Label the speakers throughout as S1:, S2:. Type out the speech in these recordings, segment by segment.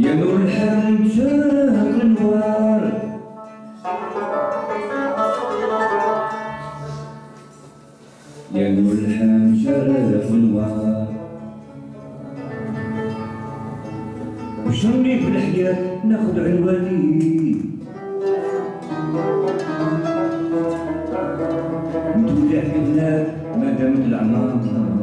S1: يا نور الحلم شاف الانوار يا نور الحلم شاف الانوار وشرني في الحياة ناخد عنواني نتولع في النار ما دامت الأعمار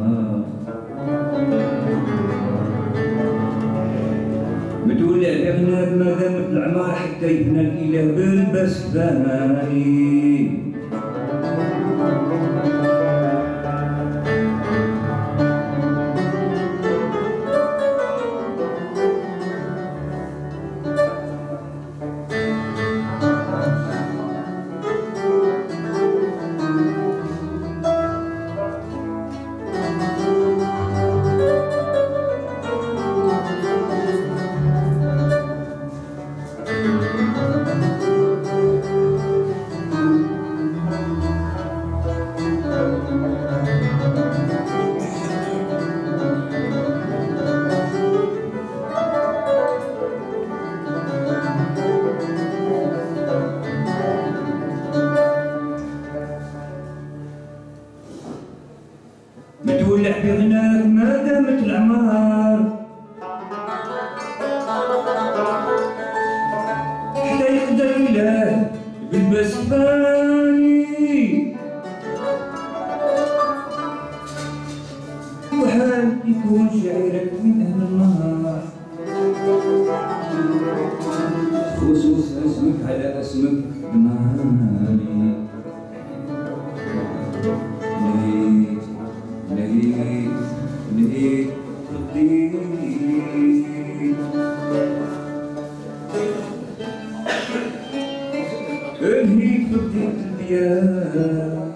S1: متولع في النار ما دامت الأعمار حتى يفنى الإله بالبس ثاني متولع في غناك ما دامت الأعمار حتى يقدر الإله بالبس ثاني وحال يكون شعيرك من أهل النهار خصوص اسمك على اسمك ماني لهيك رديت لهيك رديت البيان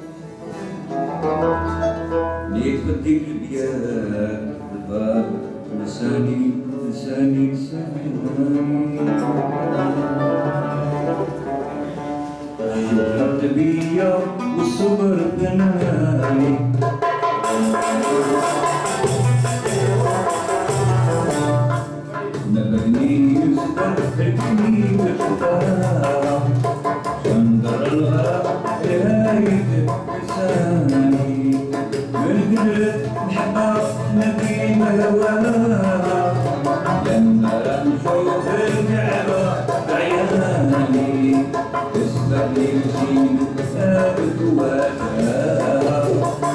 S1: لهيك رديت البيان الباب لساني لساني لساني شوف بيا والصبر بناني نبني يستدركني بالشتاء شندر الغرق بهاية لساني من قدرة محبة نبي مهواها لما نشوف الكعبة بعياني تسبح لي الجيل ثابت وواجهها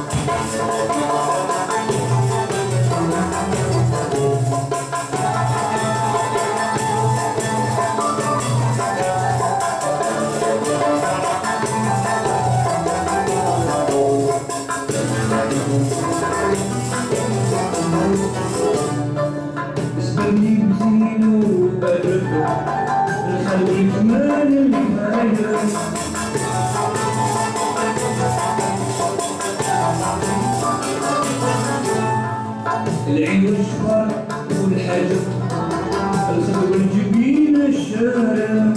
S1: اسبرني بزينه وبدربه نخلي جمال النهاية العين والشفار والحاجب الخد والجبين الشارع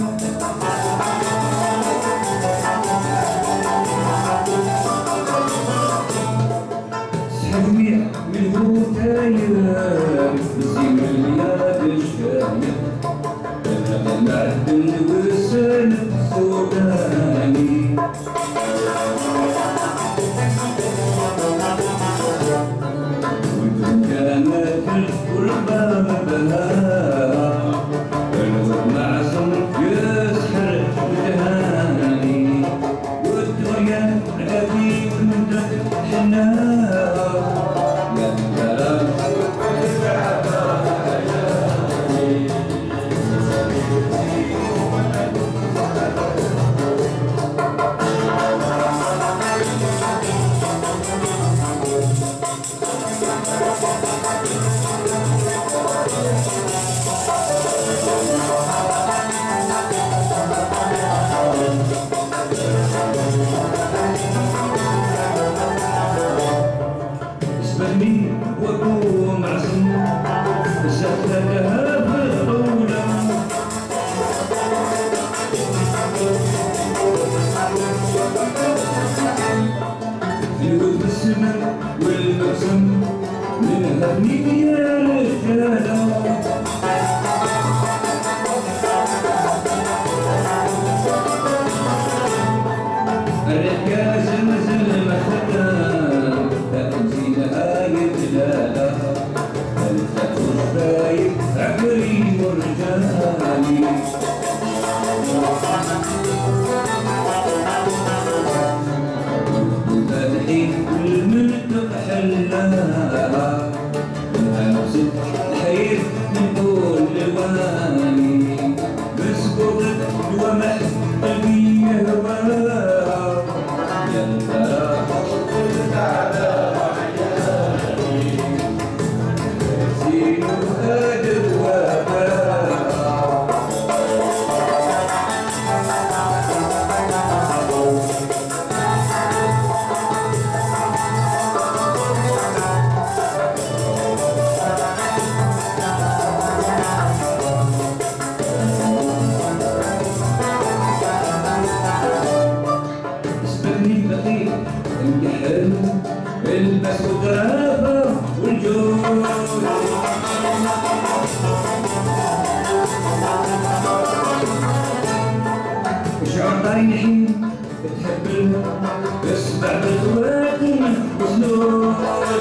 S1: جميع من هو تاير بزين الياد الشاير المعدن والسن السوداني والدنيا والباب بها الورد معصم يسحر الجهاني والدنيا عادي وانت حنان اسبرني واكون معصم سهلها بالطولة الود بالسمن والمقسم منها بنية رجالة للبس والدرافة والجود شعور طايحين بتحب بس بعد الوقت وسلوك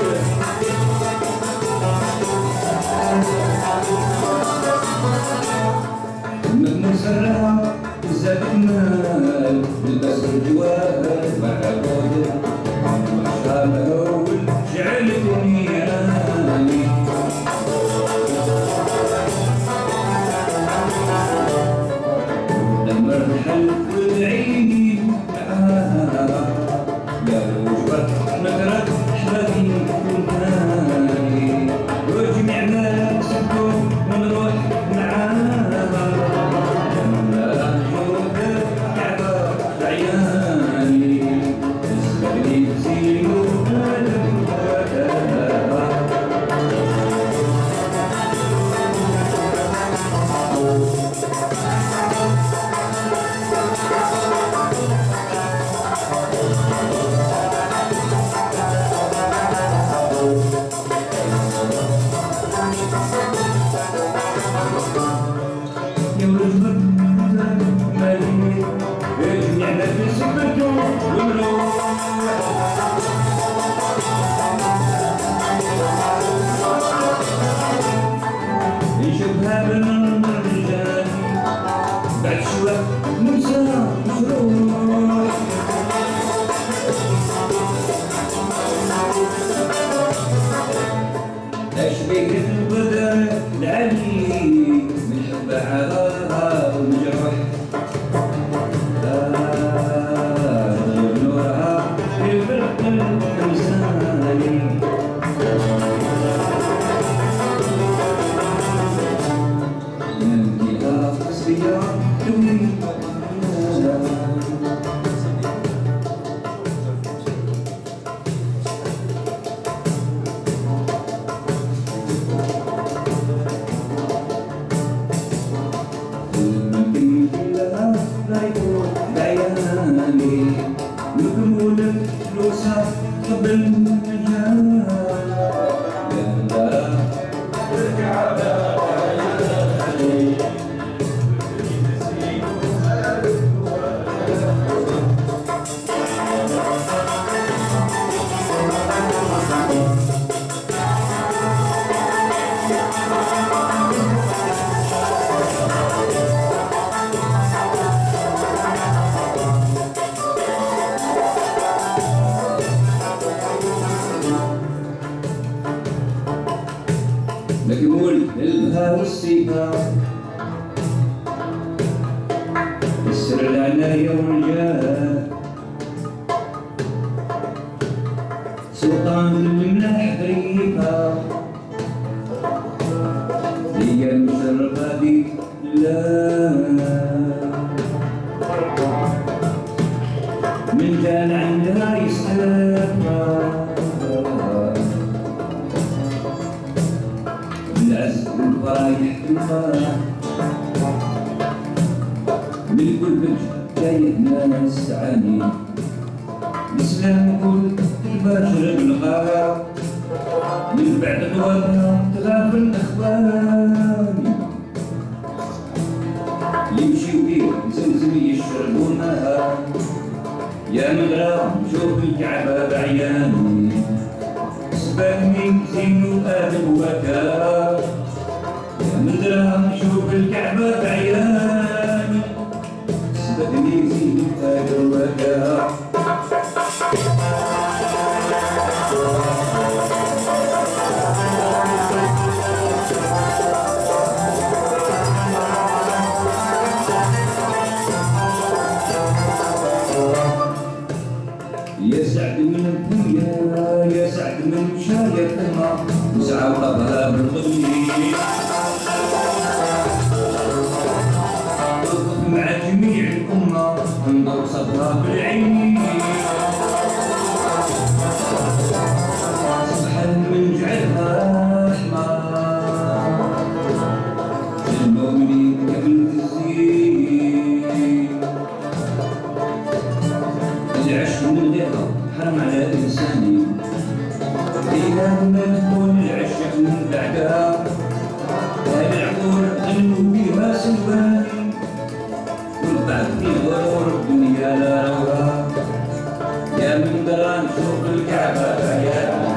S1: مسرها زاد المال لبس الجوار مع عبود وشرب أول جعلتني أناني لما ارتحل والعيني معاها قالوا وجبت نكرت حبابي وانتاني وجميع ما سبوا ونروح معاها نشوفها بالمنظر الرجال بعد شوية ننسى مشروع أشبه البدر العلي من حب عذارها والمجروح نورها في الفرق الإنساني نكمل فلوسها قبل المجال ترجع نقول البها والسيفا السر العناية والجاه سلطان الملاح بريفا هي المشرفة بي لا من كان عندها يستلفها بالعز والفرايح والفرح من كل وجه جايه ناس عاني الإسلام كل تباشر بالغار من بعد غوابها تغاب الأخوان اللي يمشيو بيه زمزم يشربونها يا مغرى نشوف الكعبة بعياني سبقني زين وآدم وبكى يا مغرى نشوف الكعبة بعياني سبقني زين وآدم وبكى يا سعد من الدنيا يا سعد من شايتها وسعى وقفها بالطبيب تطف مع جميع الأمة انظر صبرها بالعين صحن من جعلها حمار المؤمنين قبل الزين العشق من غيرها حرم على إنساني أيام ما تكون العشق من بعدها العقول غنوا بيها سلواني والبعد في غرور الدنيا لا روها يا من درا نشوف الكعبة عيالي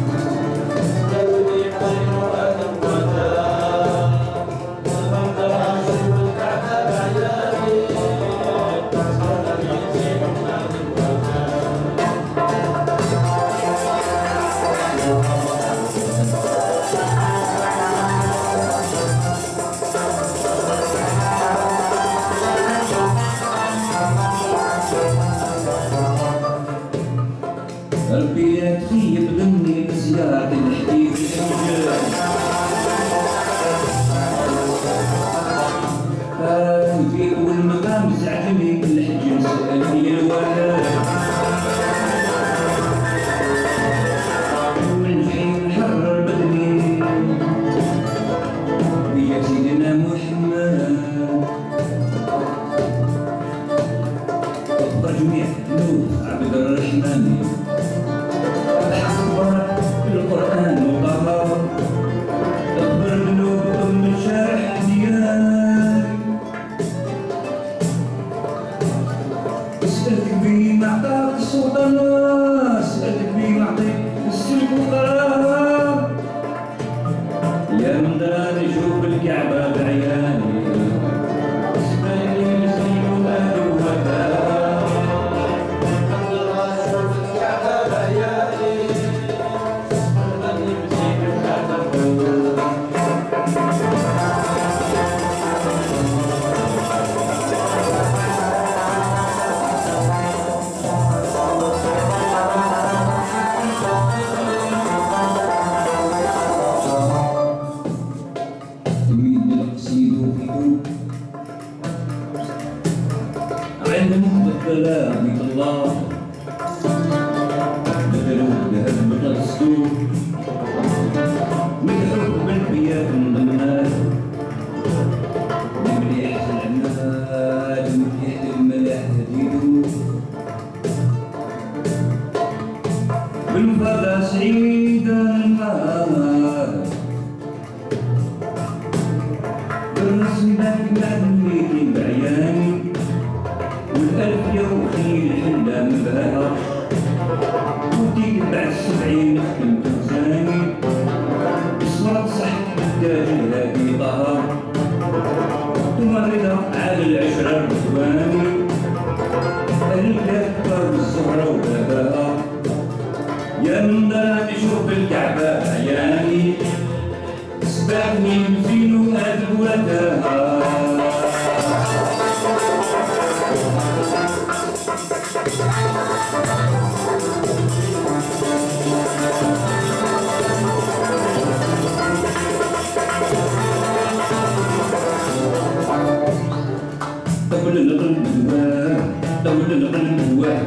S1: ربي لا تخيب ظني بزيارة الحبيب الأمجاد في أول مقام زعجني بالحج سألني الولد من حين حرر بدني بيا سيدنا محمد أخبر جميع نور عبد الرحمن القرآن وطهر أخبر قلوبكم من شارح ديار اسألك بي معطاك السلطان اسألك بي معطيك السلك والقرار يا من دراني شوف الكعبة بعياني اسمعني مسلم وأهل وفاء علمك بالكلام الله بدلوا ذهب بالصدور مدحوك بالبيات من ضمنات مليح العناد مليح الملاح هديدو بالفضا سعيد النهار بالرسم ذاك معدنيتي بعياني والألف يوم خيل حلا مبهرة وديك بعد 70 نختم تنساني صورة صحت بالتاج الهادي ظهر تمرضة على العشرة الرضواني الكافة والزهرة وباباها يا من دراني شوف الكعبة عياني سبقني بزين وأدب وتاها طول القلب جواه طول القلب جواه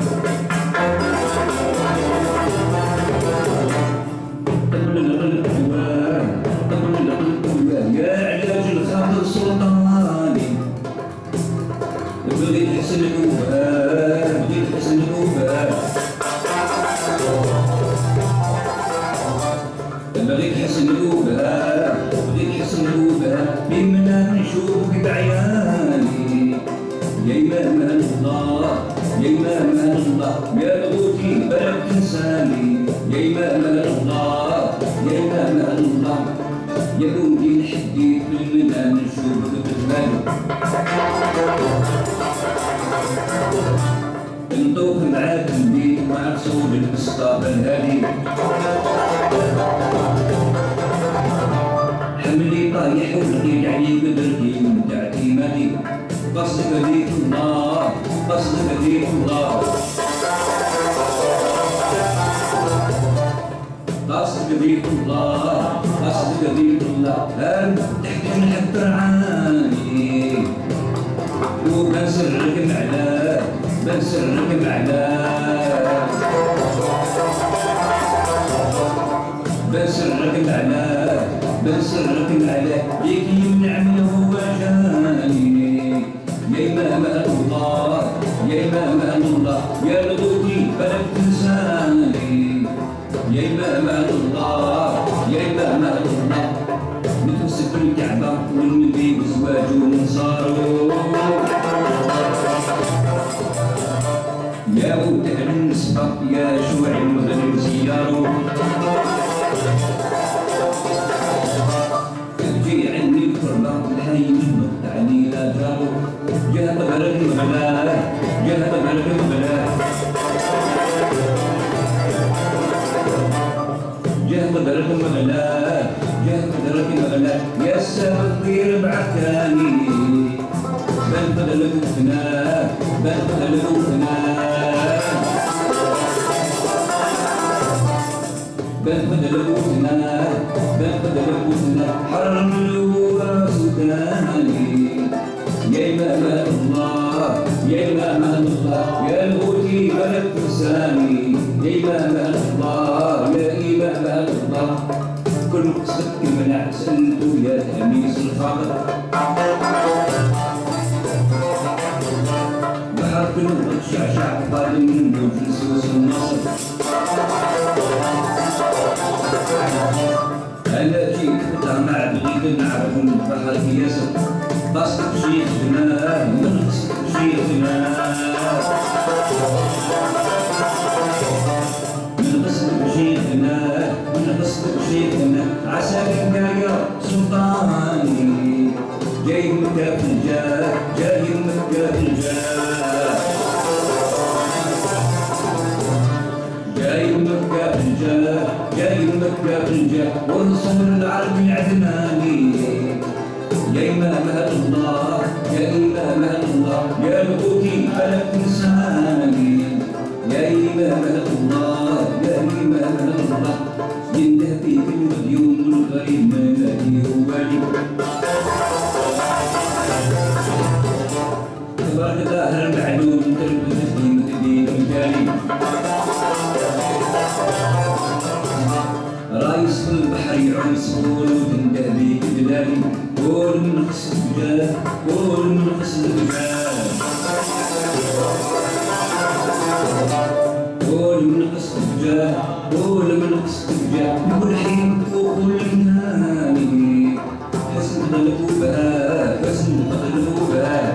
S1: طول القلب جواه طول القلب جواه يا علاج الخاطر سلطاني بغيت حسن الوفاء بغيت حسن الوفاء بغيت حسن الوفاء بغيت حسن الوفاء بمنا نشوفك بعياني يا إمام الله يا إمام الله يا بغوتي بلا تنساني يا إمام الله يا إمام الله يا بغوتي نحديك في المنام نشوفك بجمالك نطوف معاك البيت مع رسول المصطفى الهادي حملي طايح ولقيت عليك درتي وانت اعتمادي قصدك هديك الله قصدك هديك الله قصدك هديك الله قصدك هديك الله تحتاج نحب رعاني وبنسرك معلاك بنسرك معلاك بنسرك معلاك بنسرك معلاك ليك يمنعني هو جاني يا إمام الله يا إمام الله يا لغوتي فلك تنساني يا إمام إمام الله يا إمام الله نتمسك بالكعبة والنبي وزواجه ونصارو يا ود أهل النسبة يا شوع المغرب زيارو تجي عني الفرقة الحي المقطع علي لا جارو جاه بلد المغلا جاه بلد المغلا جاه بلد المغلا جاه بلد المغلا يا السبب في ربعة ثاني بل بدل وفنا بل بدل وفنا بل بدل وفنا بل بدل وفنا حرم له سوداني يا إمام الله يا إمام الله يا الهوتي بلد فرساني يا إمام الله يا إمام الله كل قصدك منع سألته يا تلميذ الفاضل بحر الوقت شعشع قادم من موج سوس النصر أنا جيت مع بغيت نعرف البحر ياسر قصدك شيخنا من قصدك شيخنا من قصدك شيخنا من قصدك شيخنا عساك يا سلطاني جاي مكة في الجاه جاي مكة في الجاه جاي مكة في الجاه جاي مكة في الجاه ونصر العرب العدناني يا إمام الله يا إمام الله يا الهوتي فلك إنساني يا إمام الله يا إمام الله ينده فيك المديون والغريب ما لاقي والي تبارك الله المعلوم تربي تدين تدين رجالي رايس في البحر يعوم سهول وتنده بيك دلالي قول من قصد الجاه قول من قصد الجاه قول من قصد الجاه قول من قصد الجاه كل حين وكل نهاني حسن قلبها حسن قلبها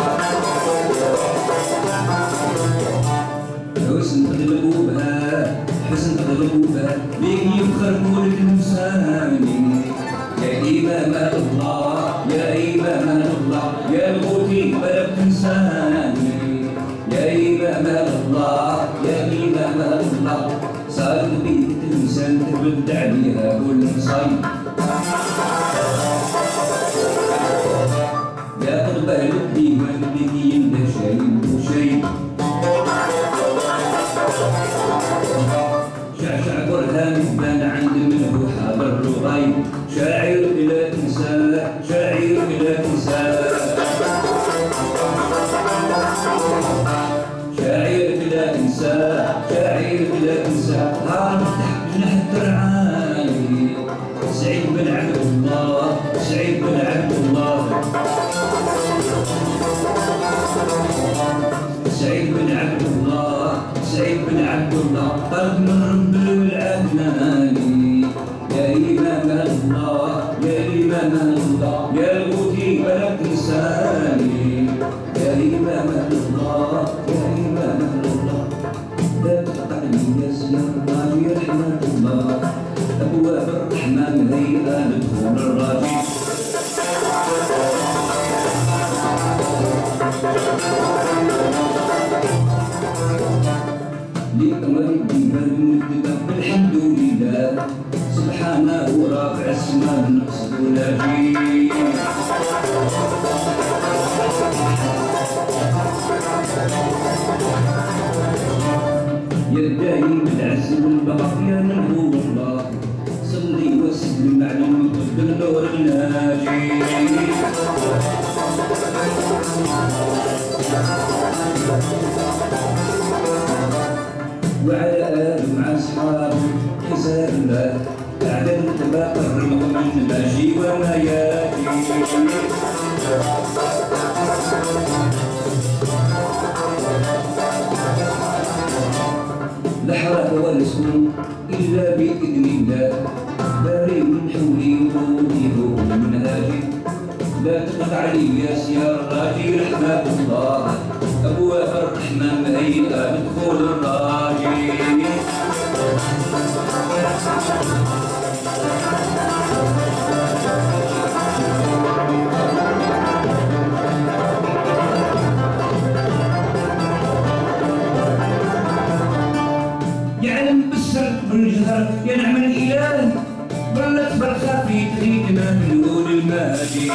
S1: حسن قلبها حسن قلبها بيك يفخر كل إنساني يا إمام الله يا إمام الله يا الهوتي فلك إنساني يا إمام الله يا إمام الله صارت بيك الإنسان تبدع بيها كل صيد يا قلبه الديوان بيك ينده شيء وشيء شعشع برهان بان عند منه حاضر الغيب شاعر بلا تنساه شاعر بلا تنساه شاعر بلا تنساه شاعر بلا تنساه هارب تحت جناح الدرعاني سعيد بن عبد الله سعيد بن عبد الله سعيد بن عبد الله سعيد بن عبد الله قلب من رب العدناني يا إمام الله يا إمام الله يا الهوتي فلك إنساني يا إمام الله يا إمام الله لا تقطعني يا سيدي رحمة الله أبواب الرحمن هيئة لدخول الراجي لأمر الديوان نبدأ بالحمد لله سبحانه رافع السماء نقصد ولا جيل يا الدايم بالعز والبقاء يا من هو الله صلي وسلم على المقدم النور الناجي وعلى آله مع أصحابه حساب الله على الاتباع الرمق من ماشي وما ياتي لحرك والسكون إلا بإذن الله باري من حولي وقوتي من هاجي لا تقطع لي يا الراجي رحمة الله أبواب الرحمة مهيئة لدخول الراجي يعلم بالسر بالجهر ينعم الإله ظلت بالخفي تغيدنا من نقول المهدي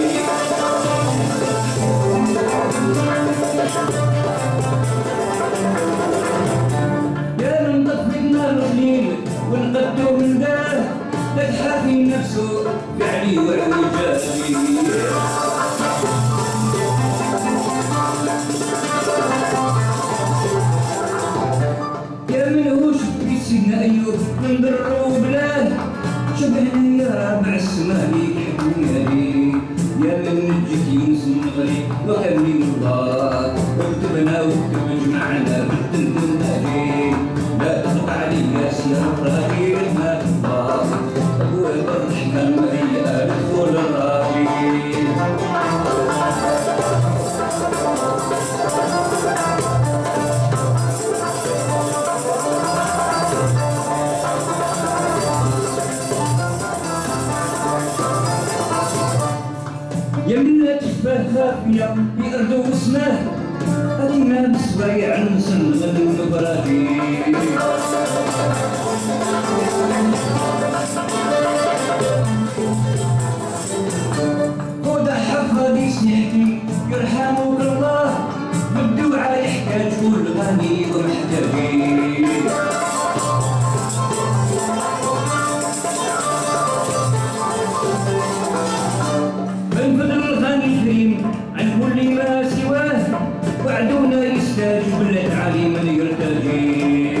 S1: يا من طفقنا الرجلين ونقدو من داه لا تحافي نفسه فعلي وعوجاتي يا من هو شفت سيدنا أيوب من ضر وبلاد شبهني يا مع السماء ليك حكمني يا من نجيك يونس من الغريب وكان لي مرضات واكتبنا واكتب جمعنا بالدندن ناجي لا تقطع لي يا سيار راجي رحمة الله أبواب الرحمة المهيئة لدخول الراجي يا من لا تشبه خافية في أرض وسماه أدينا بسبايع نسنغ المبراجي خذ حفظي سنحتي يرحمك الله بالدعاء يحتاج كل غني ومحتاجي من فضل الغني الكريم عن كل ما سواه وعدونا يستاجب للعلي من يرتجي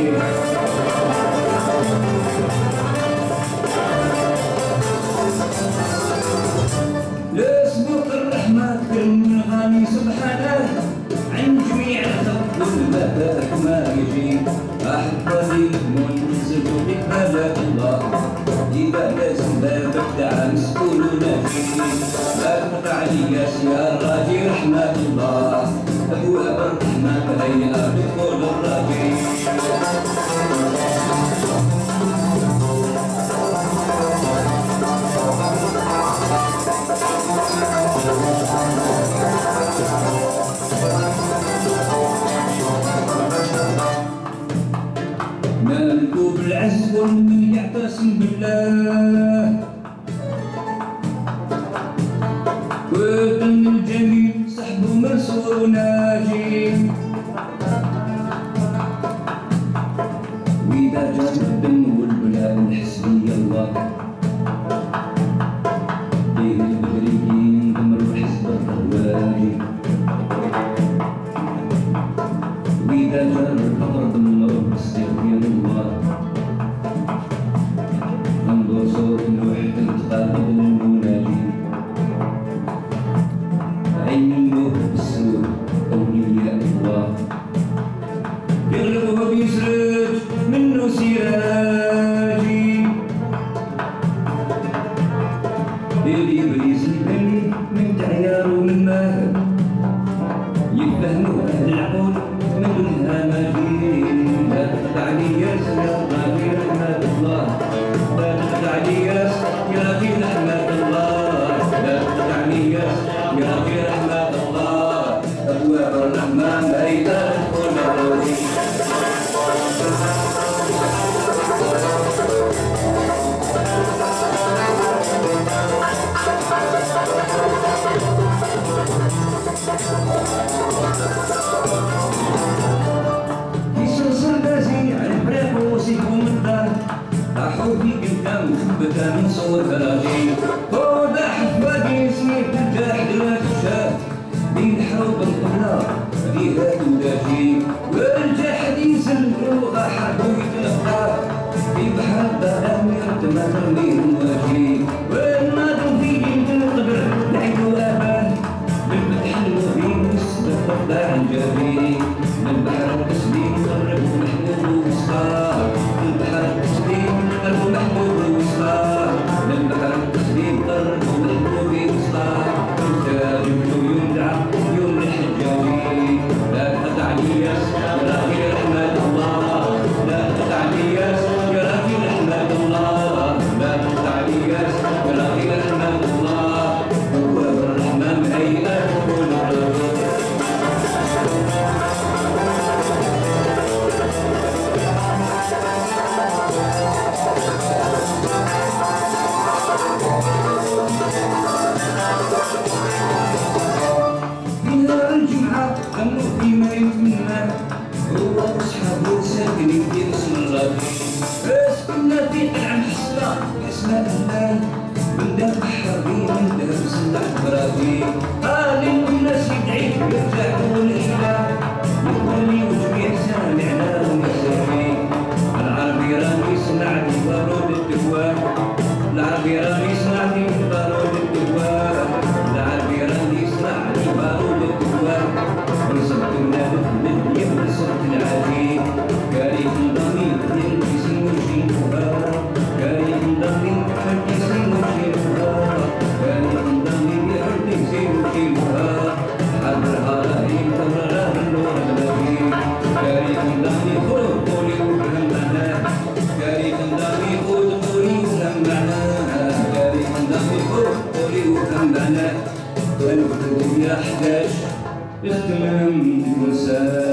S1: لا سبق الرحمة كرم الغني سبحانه عن جميع الخلق والمبارك ما يجي أحبابي منزل بقبلة الله إذا لازم بابك دعا مسؤول ناجي لا تقطع لي يا الراجي رحمة الله أبواب الرحمة مهيئة لدخول الراجي مالكو بالعز ومن يعتصم بالله وطن الجميل صحبه منصور وناجي وإذا جاء الدم والبلاء الحسبي الله فيه البدريين ضمروا حزب الرواجي وإذا جاء الفقر ضمروا استغفر الله انظر صوت الوحدة تقابل المناجي عين النور بالسور أولياء الله يغلب وبيسرج منه سراجي اللي يبريز البن من تعيار ومن ماهر يفهموا أهل العقول من الهماجي لا تخدعني يا راجي رحمة الله لا تخدعني يا راجي رحمة الله لا تخدعني يا راجي رحمة الله أبواب الرحمة مهيئة لدخول الراجي راحوا فيك قدام وثبتها من صور بلاغي ودا حفاقي سميت الجاحد لا تشاف بين حروب القبلة فيها توداجي والجاحد يسلكوا حربوا يتلقى في بحر الظلام يرتمى ترميه مواجي والناظر في جنة القدر نعيدوا آباه بالفتح المبين والسبب تطلع الجبين من البحر التسليم قرب محمود ومسخار البحر التسليم اسماء الله من دام حربي من دام سلاح برادي هاني الناس يدعيك يرجعوا لله يقولي وجميع سامعنا ومسامي العربي راني سمعت بارود التكوان العربي راني سمعت بارود التكوان العربي راني سمعت بارود التكوان ونصبت النادف من يم صوت العجيب كاري ضمي يلبي سموشي كاري ضمي يلبي سموشي كاري ضمي يلبي سموشي حضرها راهي تمرها بالنور البهي كاري ضمي خذ قولي وفهم معناه كاري ضمي خذ قولي وفهم معناه كاري ضمي خذ قولي وفهم معناه الوقت يا 11 اختمم تنسى